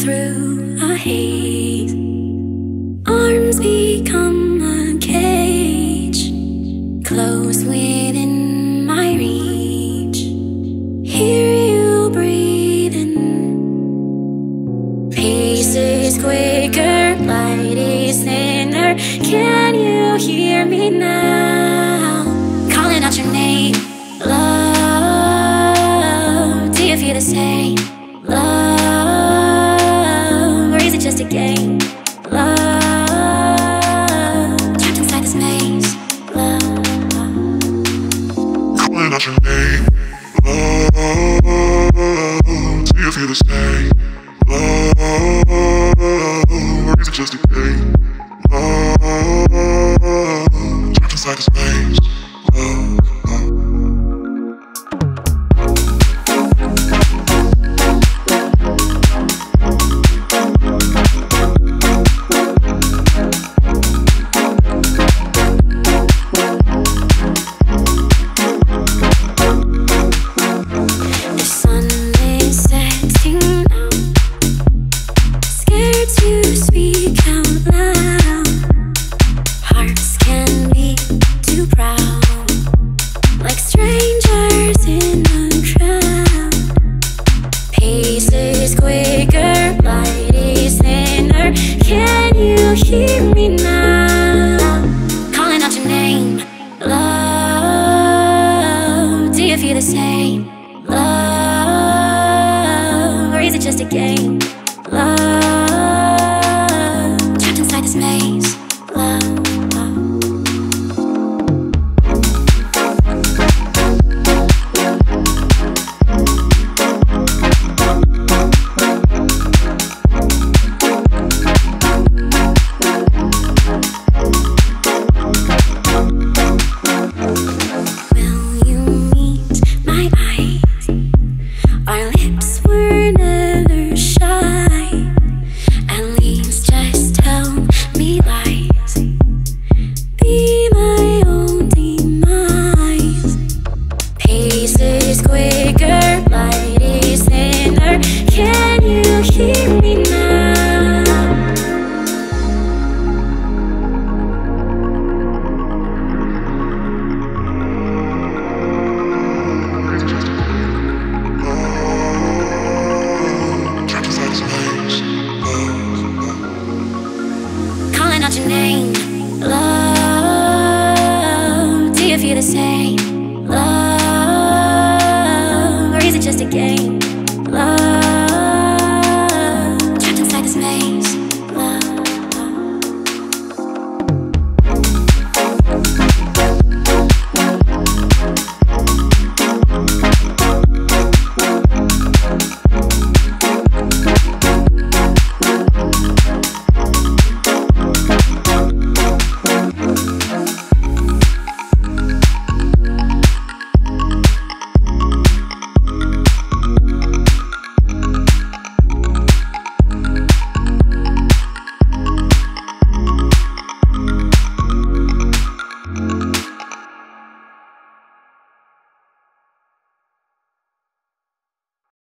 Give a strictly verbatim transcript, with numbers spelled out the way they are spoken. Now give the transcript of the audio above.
through a haze. Arms become a cage, close within my reach. Hear you breathing. Pace is quicker, light is thinner. Can you hear me now? Calling out your name, love. Do you feel the same? Love, or is it just a game? Love, trapped inside this maze. Love, calling out your name. Love, do you feel the same? Love, or is it just a game? Love, trapped inside this maze. Love, love. Hear me now, calling out your name, love. Do you feel the same? Love, or is it just a game? Love.